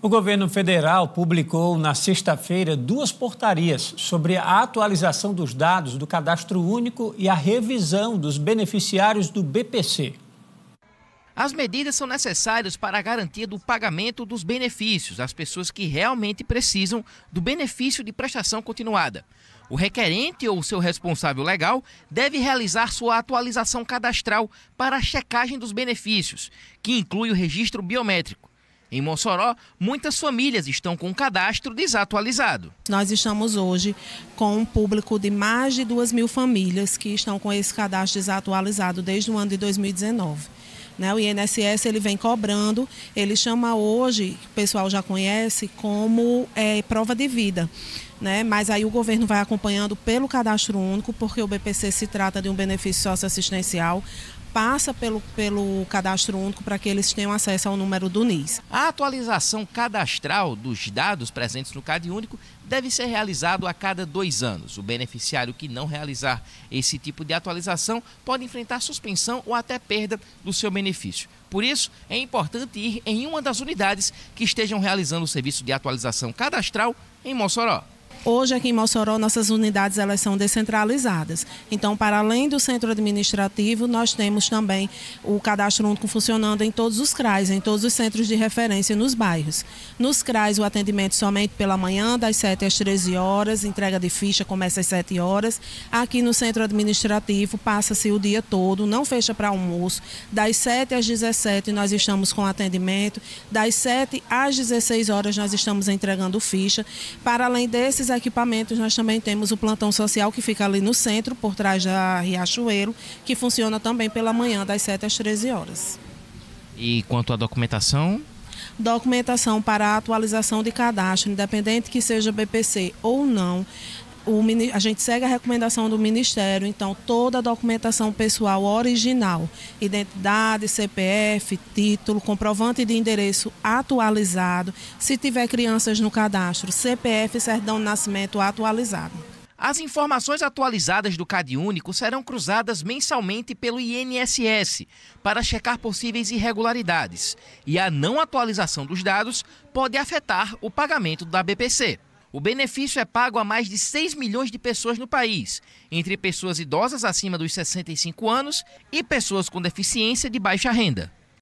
O governo federal publicou na sexta-feira 2 portarias sobre a atualização dos dados do Cadastro Único e a revisão dos beneficiários do BPC. As medidas são necessárias para a garantia do pagamento dos benefícios às pessoas que realmente precisam do benefício de prestação continuada. O requerente ou seu responsável legal deve realizar sua atualização cadastral para a checagem dos benefícios, que inclui o registro biométrico. Em Mossoró, muitas famílias estão com o cadastro desatualizado. Nós estamos hoje com um público de mais de 2.000 famílias que estão com esse cadastro desatualizado desde o ano de 2019. O INSS ele vem cobrando, ele chama hoje, o pessoal já conhece, como prova de vida. Mas aí o governo vai acompanhando pelo Cadastro Único, porque o BPC se trata de um benefício socioassistencial, passa pelo Cadastro Único para que eles tenham acesso ao número do NIS. A atualização cadastral dos dados presentes no CadÚnico deve ser realizado a cada 2 anos. O beneficiário que não realizar esse tipo de atualização pode enfrentar suspensão ou até perda do seu benefício. Por isso, é importante ir em uma das unidades que estejam realizando o serviço de atualização cadastral em Mossoró. Hoje aqui em Mossoró, nossas unidades elas são descentralizadas. Então, para além do centro administrativo, nós temos também o Cadastro Único funcionando em todos os CRAs, em todos os centros de referência nos bairros. Nos CRAs, o atendimento somente pela manhã, das 7 às 13 horas, entrega de ficha começa às 7 horas. Aqui no centro administrativo, passa-se o dia todo, não fecha para almoço. Das 7 às 17 nós estamos com atendimento, das 7 às 16 horas nós estamos entregando ficha. Para além desses equipamentos, nós também temos o plantão social que fica ali no centro, por trás da Riachuelo, que funciona também pela manhã, das 7 às 13 horas. E quanto à documentação? Documentação para a atualização de cadastro, independente que seja BPC ou não, a gente segue a recomendação do Ministério, então toda a documentação pessoal original, identidade, CPF, título, comprovante de endereço atualizado, se tiver crianças no cadastro, CPF e certidão de nascimento atualizado. As informações atualizadas do CadÚnico serão cruzadas mensalmente pelo INSS para checar possíveis irregularidades, e a não atualização dos dados pode afetar o pagamento da BPC. O benefício é pago a mais de 6 milhões de pessoas no país, entre pessoas idosas acima dos 65 anos e pessoas com deficiência de baixa renda.